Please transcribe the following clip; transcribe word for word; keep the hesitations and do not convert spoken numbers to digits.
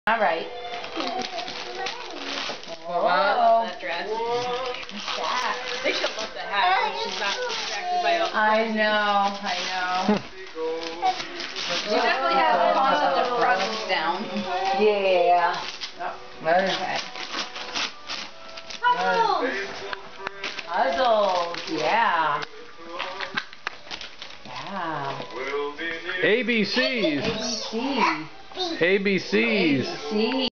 All right. Whoa. I love that dress. That. I think she'll love the hat when she's not distracted by all the I know, I know. She definitely has the concept of rugs down. Yeah. Oh, okay. Puzzles! Puzzles, yeah. Yeah. A B Cs. A B C. A B Cs. A B C.